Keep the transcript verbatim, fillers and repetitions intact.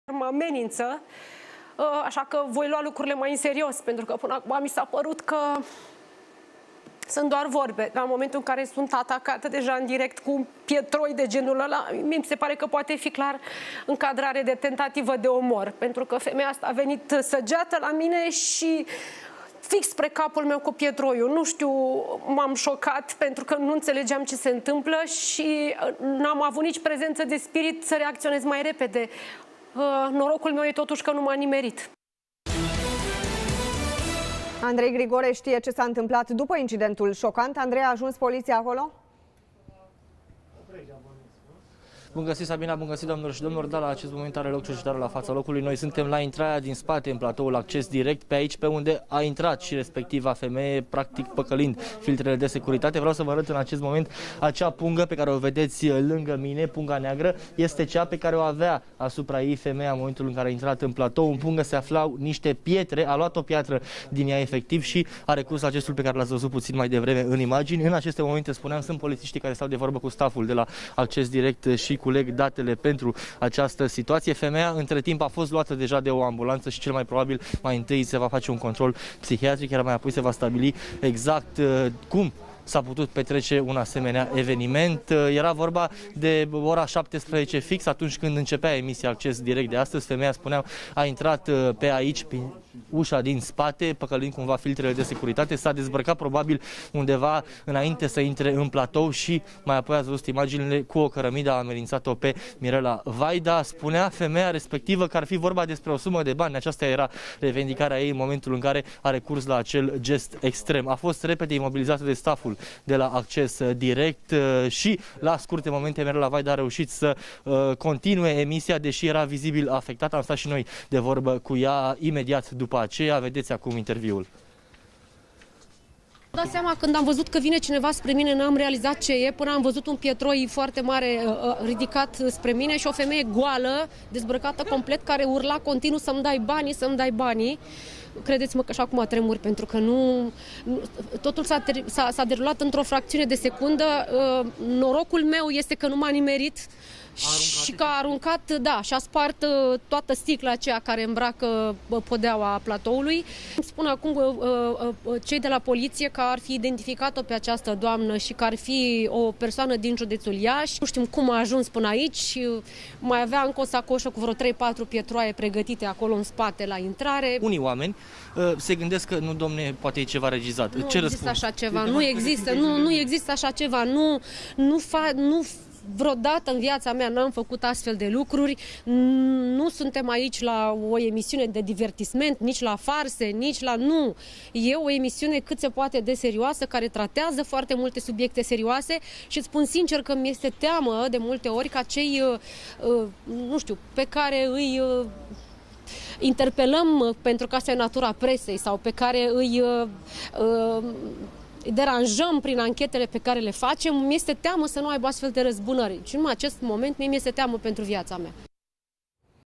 Mă amenință, așa că voi lua lucrurile mai în serios, pentru că până acum mi s-a părut că sunt doar vorbe. Dar în momentul în care sunt atacată deja în direct cu pietroi de genul ăla, mi se pare că poate fi clar încadrare de tentativă de omor, pentru că femeia asta a venit săgeată la mine și fix spre capul meu cu pietroiul. Nu știu, m-am șocat pentru că nu înțelegeam ce se întâmplă și n-am avut nici prezență de spirit să reacționez mai repede. Norocul meu e totuși că nu m-a nimerit. Andrei Grigore știe ce s-a întâmplat după incidentul șocant. Andrei, a ajuns poliția acolo? Bun găsit, Sabina, bun găsit, domnilor și domnilor. Da, la acest moment are loc cercetarea la fața locului. Noi suntem la intrarea din spate, în platoul acces direct, pe aici, pe unde a intrat și respectiva femeie, practic păcălind filtrele de securitate. Vreau să vă arăt în acest moment acea pungă pe care o vedeți lângă mine, punga neagră, este cea pe care o avea asupra ei femeia în momentul în care a intrat în platou. În pungă se aflau niște pietre, a luat o piatră din ea efectiv și a recurs la gestul pe care l-ați văzut puțin mai devreme în imagini. În aceste momente, spuneam, sunt polițiștii care stau de vorbă cu staful de la acces direct și culeg datele pentru această situație. Femeia între timp a fost luată deja de o ambulanță și cel mai probabil mai întâi se va face un control psihiatric, iar mai apoi se va stabili exact uh, cum s-a putut petrece un asemenea eveniment. Era vorba de ora șaptesprezece fix, atunci când începea emisia Acces Direct de astăzi. Femeia, spuneam, a intrat pe aici, pe ușa din spate, păcălind cumva filtrele de securitate, s-a dezbrăcat probabil undeva înainte să intre în platou și mai apoi ați văzut imaginile cu o cărămidă, a amenințat-o pe Mirela Vaida. Spunea femeia respectivă că ar fi vorba despre o sumă de bani. Aceasta era revendicarea ei în momentul în care a recurs la acel gest extrem. A fost repede imobilizată de staful de la Acces Direct și la scurte momente Mirela Vaida a reușit să uh, continue emisia, deși era vizibil afectată. Am stat și noi de vorbă cu ea imediat după aceea. Vedeți acum interviul. Am dat seama când am văzut că vine cineva spre mine, n-am realizat ce e, până am văzut un pietroi foarte mare uh, ridicat spre mine și o femeie goală, dezbrăcată complet, care urla continuu să-mi dai banii, să-mi dai banii. Credeți-mă că și acum tremur, pentru că nu, nu totul s-a derulat într-o fracțiune de secundă. Uh, norocul meu este că nu m-a nimerit și că a aruncat, da, și a spart uh, toată sticla aceea care îmbracă uh, podeaua platoului. Îmi spun acum uh, uh, cei de la poliție că ar fi identificat-o pe această doamnă și că ar fi o persoană din județul Iași. Nu știm cum a ajuns până aici. Mai avea încă o sacoșă cu vreo trei patru pietroaie pregătite acolo în spate la intrare. Unii oameni uh, se gândesc că nu, domne, poate e ceva regizat. Nu Ce există răspund? așa ceva, nu există, nu, nu există așa ceva, nu, nu, fa, nu vreodată în viața mea n-am făcut astfel de lucruri. Nu suntem aici la o emisiune de divertisment, nici la farse, nici la... Nu! E o emisiune cât se poate de serioasă, care tratează foarte multe subiecte serioase și îți spun sincer că mi este teamă de multe ori ca cei, nu știu, pe care îi interpelăm pentru că asta e natura presei sau pe care îi deranjăm prin anchetele pe care le facem, mi este teamă să nu aibă astfel de răzbunări. Și în acest moment mie mi este teamă pentru viața mea.